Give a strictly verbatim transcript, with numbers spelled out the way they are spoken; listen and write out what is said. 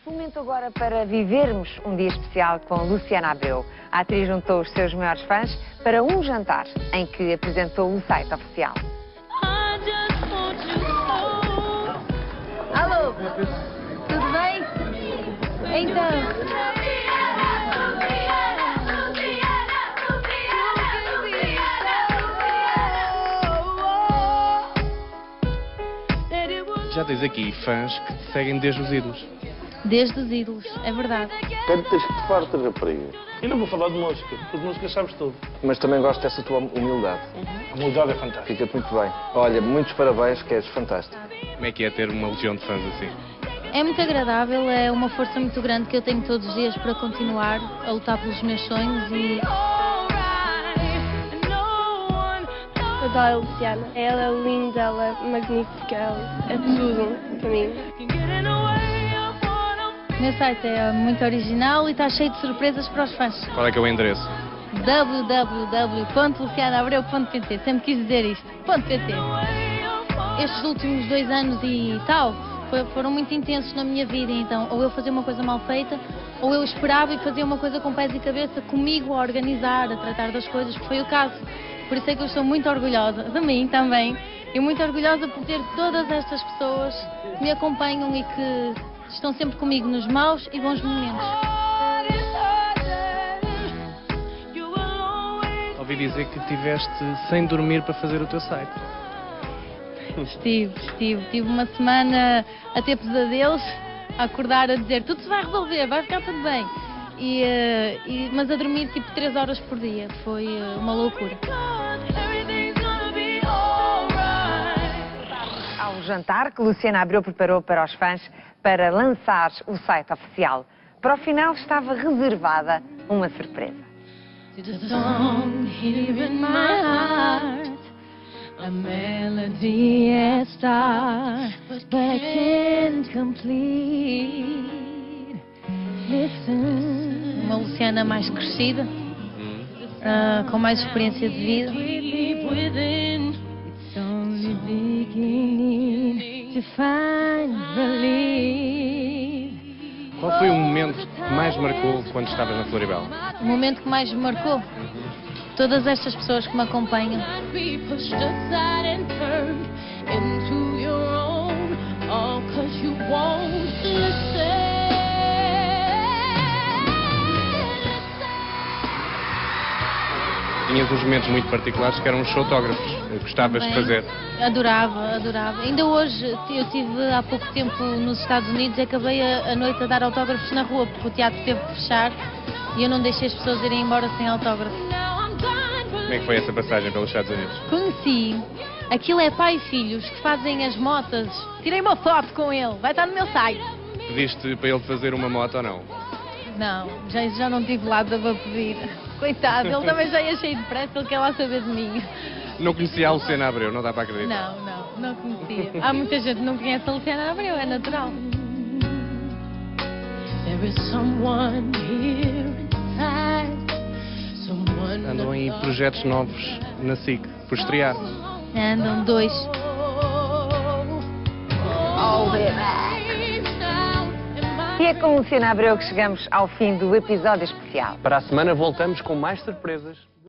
Momento agora para vivermos um dia especial com Luciana Abreu. A atriz juntou os seus maiores fãs para um jantar em que apresentou o site oficial. Alô, tudo bem? Então... Já tens aqui fãs que te seguem desde os ídolos. Desde os ídolos, é verdade. Cantas que te fartas, rapariga. Eu não vou falar de música, porque de música sabes tudo. Mas também gosto dessa tua humildade. A humildade é fantástica. Fica-te muito bem. Olha, muitos parabéns, que és fantástico. Como é que é ter uma legião de fãs assim? É muito agradável, é uma força muito grande que eu tenho todos os dias para continuar a lutar pelos meus sonhos e... Adoro a Luciana. Ela é linda, ela é magnífica, ela é tudo para mim. O meu site é muito original e está cheio de surpresas para os fãs. Qual é que é o endereço? w w w ponto luciana abreu ponto p t. Sempre quis dizer isto. .pt. Estes últimos dois anos e tal foi, foram muito intensos na minha vida, então ou eu fazia uma coisa mal feita, ou eu esperava e fazia uma coisa com pés e cabeça comigo a organizar, a tratar das coisas, que foi o caso. Por isso é que eu estou muito orgulhosa de mim também e muito orgulhosa por ter todas estas pessoas que me acompanham e que estão sempre comigo nos maus e bons momentos. Ouvi dizer que estiveste sem dormir para fazer o teu site. Estive, estive. Tive uma semana a ter pesadelos, a acordar a dizer tudo se vai resolver, vai ficar tudo bem. E, e, mas a dormir tipo três horas por dia. Foi uma loucura. Ao jantar que Luciana Abreu preparou para os fãs para lançar o site oficial. Para o final estava reservada uma surpresa. Uma Luciana mais crescida, uh, com mais experiência de vida. Qual foi o momento que mais marcou quando estavas na Floribela? O momento que mais me marcou? Todas estas pessoas que me acompanham. Tinhas uns momentos muito particulares que eram os autógrafos. Gostavas Bem, de fazer? Adorava, adorava. Ainda hoje, eu estive há pouco tempo nos Estados Unidos e acabei a, a noite a dar autógrafos na rua, porque o teatro teve que fechar e eu não deixei as pessoas irem embora sem autógrafo. Como é que foi essa passagem pelos Estados Unidos? Conheci. Aquilo é pai e filhos que fazem as motas. Tirei uma foto com ele, vai estar no meu site. Pediste para ele fazer uma moto ou não? Não, já, já não tive lá para pedir. Coitado, ele também já ia cheio de pressa, ele quer lá saber de mim. Não conhecia a Luciana Abreu, não dá para acreditar? Não, não, não conhecia. Há muita gente que não conhece a Luciana Abreu, é natural. Andam em projetos novos na S I C, por estrear. Andam dois. E é com Luciana Abreu que chegamos ao fim do episódio especial. Para a semana voltamos com mais surpresas.